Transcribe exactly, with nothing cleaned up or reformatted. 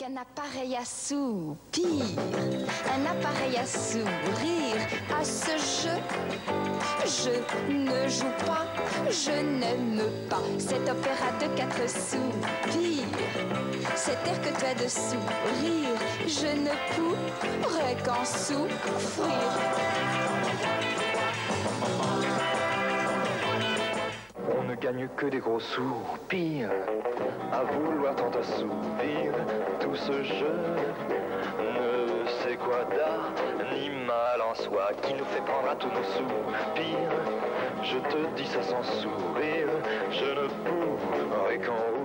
avec un appareil à soupir, un appareil à sourire. À ce jeu, je ne joue pas, je n'aime pas cet opéra de quatre soupirs. Cet air que tu as de sourire, je ne pourrais qu'en souffrir. On ne gagne que des gros soupirs, à vouloir tant assouvir tout ce jeu. Ne sais quoi d'art, ni mal en soi, qui nous fait prendre à tous nos soupirs. Je te dis ça sans sourire, je ne pourrais qu'en